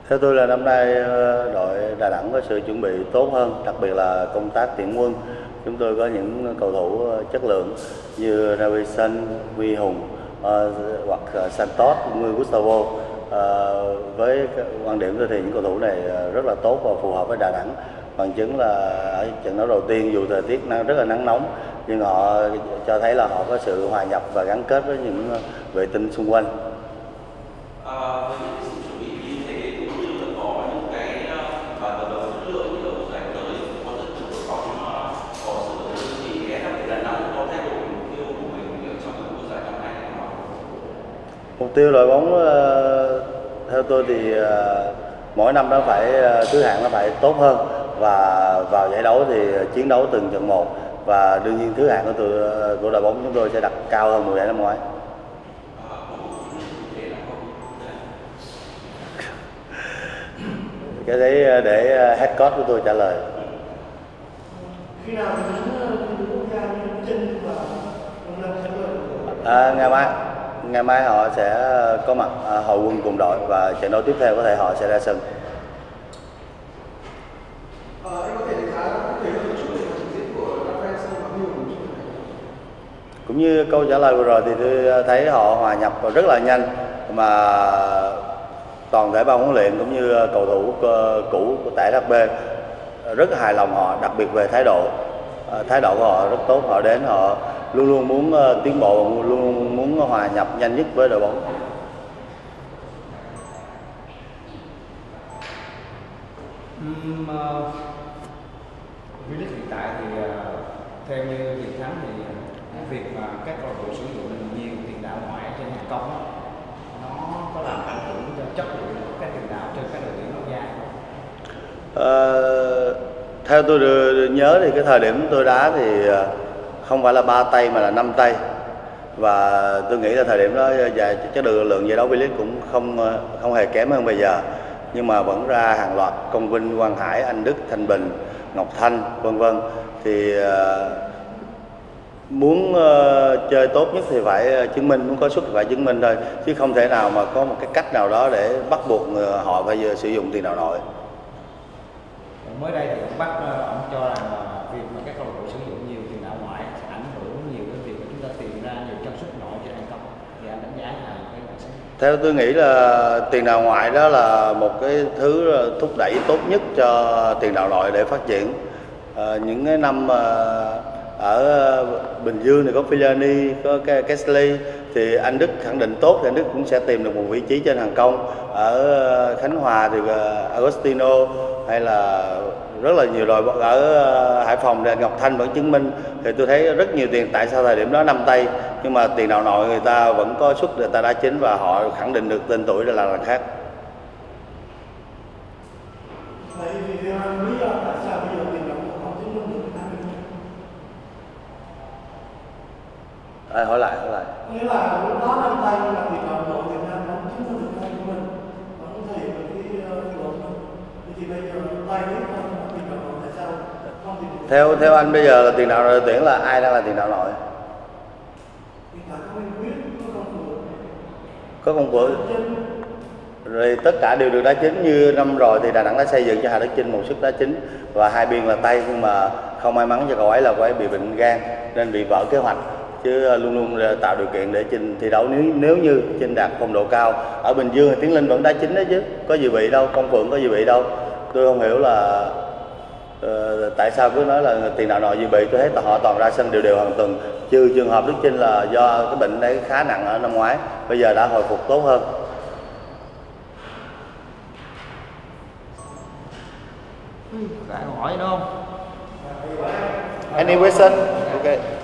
Theo tôi là năm nay đội Đà Nẵng có sự chuẩn bị tốt hơn, đặc biệt là công tác tuyển quân. Chúng tôi có những cầu thủ chất lượng như Davinson, Huy Hùng hoặc Santos, như Gustavo. Với quan điểm tôi thì những cầu thủ này rất là tốt và phù hợp với Đà Nẵng. Bằng chứng là ở trận đấu đầu tiên dù thời tiết rất là nắng nóng nhưng họ cho thấy là họ có sự hòa nhập và gắn kết với những vệ tinh xung quanh. Với những sự chuẩn bị như thế cũng như là có những cái bản hợp đồng chất lượng như ở giải tới có rất nhiều đội bóng có sự thì Đà Nẵng có thay đổi mục tiêu của mình trong cuộc giải năm nay không? Mục tiêu đội bóng theo tôi thì mỗi năm nó phải thứ hạng nó phải tốt hơn, và vào giải đấu thì chiến đấu từng trận một, và đương nhiên thứ hạng của đội bóng chúng tôi sẽ đặt cao hơn mùa giải năm ngoái. Cái đấy để head coach của tôi trả lời. Khi nào thì quốc gia chân và ngày mai họ sẽ có mặt hội quân cùng đội, và trận đấu tiếp theo có thể họ sẽ ra sân. Cũng như câu trả lời vừa rồi thì tôi thấy họ hòa nhập rất là nhanh, mà toàn thể ban huấn luyện cũng như cầu thủ cũ của tại HB rất hài lòng họ, đặc biệt về thái độ của họ rất tốt. Họ đến họ luôn luôn muốn tiến bộ và luôn luôn muốn hòa nhập nhanh nhất với đội bóng. V-League hiện tại thì theo như Việt Thắng thì cái việc mà các câu lạc bộ sử dụng nhiều tiền đạo ngoại trên hàng công đó, nó có làm ảnh hưởng cho chất lượng của các tiền đạo trên các đội tuyển quốc gia không? Theo tôi nhớ thì cái thời điểm tôi đá thì không phải là 3 tay mà là 5 tay, và tôi nghĩ là thời điểm đó chất lượng giải đấu V-League cũng không hề kém hơn bây giờ, nhưng mà vẫn ra hàng loạt Công Vinh, Quang Hải, Anh Đức, Thanh Bình, Ngọc Thanh vân vân. Thì muốn chơi tốt nhất thì phải chứng minh, muốn có suất thì phải chứng minh thôi, chứ không thể nào mà có một cái cách nào đó để bắt buộc họ phải sử dụng tiền đạo nội. Mới đây thì ông Bắc ông cho rằng là việc mà các câu lạc bộ sử dụng nhiều tiền đạo ngoại sẽ ảnh hưởng nhiều đến việc mà chúng ta tìm ra nhiều chân sút nội trên hàng công, thì anh đánh giá là cái nhận xét? Theo tôi nghĩ là tiền đạo ngoại đó là một cái thứ thúc đẩy tốt nhất cho tiền đạo nội để phát triển. Những cái năm ở Bình Dương thì có Fellaini, có Kesley, thì anh Đức khẳng định tốt thì anh Đức cũng sẽ tìm được một vị trí trên hàng công. Ở Khánh Hòa thì Agostino, hay là rất là nhiều đội ở Hải Phòng thì Ngọc Thanh vẫn chứng minh. Thì tôi thấy rất nhiều tiền, tại sao thời điểm đó 5 tay nhưng mà tiền đạo nội người ta vẫn có suất, người ta đá chính và họ khẳng định được tên tuổi, là khác. Vậy thì theo anh lý do tại sao bây giờ tiền đạo không chứng minh được Việt Nam? Hỏi lại. Nghĩa là lúc đó 5 tay nhưng mà tiền đạo nội Việt Nam không chứng minh được tay của mình, không thể hiện được cái luật mình. Thì bây giờ tay biết không tiền đạo nội tại sao không tìm được? Theo anh bây giờ là tiền đạo đội tuyển là ai đang là tiền đạo nội? Hiện tại có Minh Quyết, Có Công Phượng. Rồi tất cả đều được đá chính. Như năm rồi thì Đà Nẵng đã xây dựng cho Hà Đức Chinh một suất đá chính và hai biên là tay, nhưng mà không may mắn cho cậu ấy là cậu ấy bị bệnh gan nên bị vỡ kế hoạch, chứ luôn luôn tạo điều kiện để Chinh thi đấu nếu như Chinh đạt phong độ cao. Ở Bình Dương thì Tiến Linh vẫn đá chính đấy chứ, có gì bị đâu, Công Phượng có gì bị đâu. Tôi không hiểu là tại sao cứ nói là tiền đạo nội gì bị. Tôi thấy họ toàn ra sân đều hàng tuần, trừ trường hợp Đức Chinh là do cái bệnh đấy khá nặng ở năm ngoái, bây giờ đã hồi phục tốt hơn. Lại hỏi đúng không? Any question? Okay.